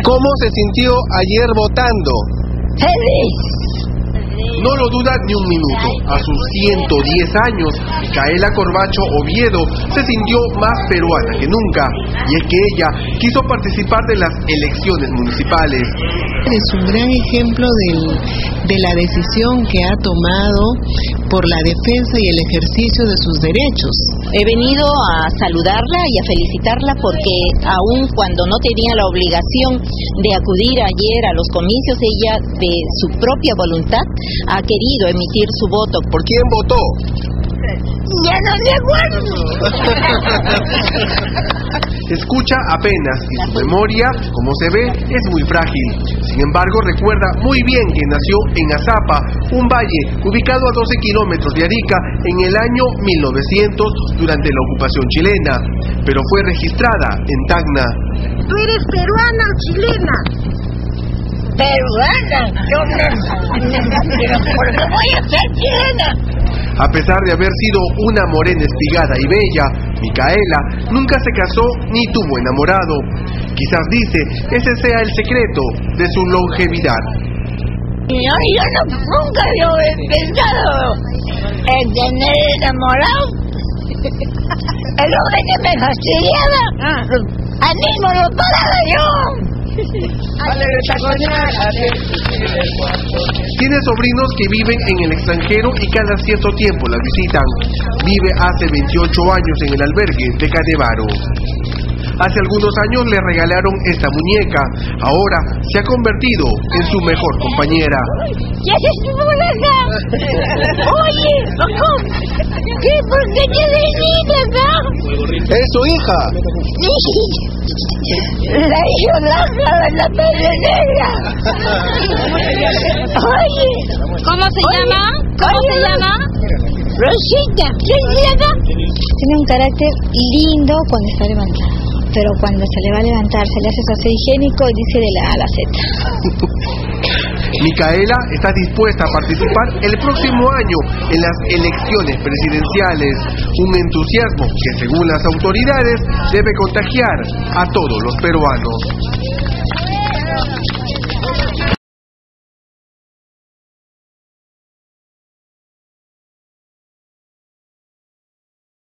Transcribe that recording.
¿Cómo se sintió ayer votando? ¡Feliz! No lo duda ni un minuto. A sus 110 años, Micaela Corbacho Oviedo se sintió más peruana que nunca. Y es que ella quiso participar de las elecciones municipales. Es un gran ejemplo de la decisión que ha tomado por la defensa y el ejercicio de sus derechos. He venido a saludarla y a felicitarla porque aun cuando no tenía la obligación de acudir ayer a los comicios, ella de su propia voluntad ha querido emitir su voto. ¿Por quién votó? Ya no me acuerdo. Escucha apenas y su memoria, como se ve, es muy frágil. Sin embargo, recuerda muy bien que nació en Azapa, un valle ubicado a 12 kilómetros de Arica en el año 1900 durante la ocupación chilena, pero fue registrada en Tacna. ¿Tú eres peruana o chilena? Peruana, yo no, ¿por qué voy a ser chilena? A pesar de haber sido una morena espigada y bella, Micaela nunca se casó ni tuvo enamorado. Quizás dice, ese sea el secreto de su longevidad. Yo nunca lo he pensado en tener enamorado. El hombre que me fastidiaba, al mismo lo paraba yo. Tiene sobrinos que viven en el extranjero y cada cierto tiempo la visitan. Vive hace 28 años en el albergue de Canevaro. Hace algunos años le regalaron esta muñeca. Ahora se ha convertido en su mejor compañera. ¿Qué haces tú por acá? Oye, ¿por qué te viniste acá? ¿Es su hija? La hija blanca de la pele negra. Oye, ¿Cómo se llama? ¿Cómo se llama? Rosita, ¿quién se llama? Tiene un carácter lindo cuando está levantado, pero cuando se le va a levantar, se le hace su aseo higiénico y dice de la A a la Z. Micaela está dispuesta a participar el próximo año en las elecciones presidenciales, un entusiasmo que según las autoridades debe contagiar a todos los peruanos.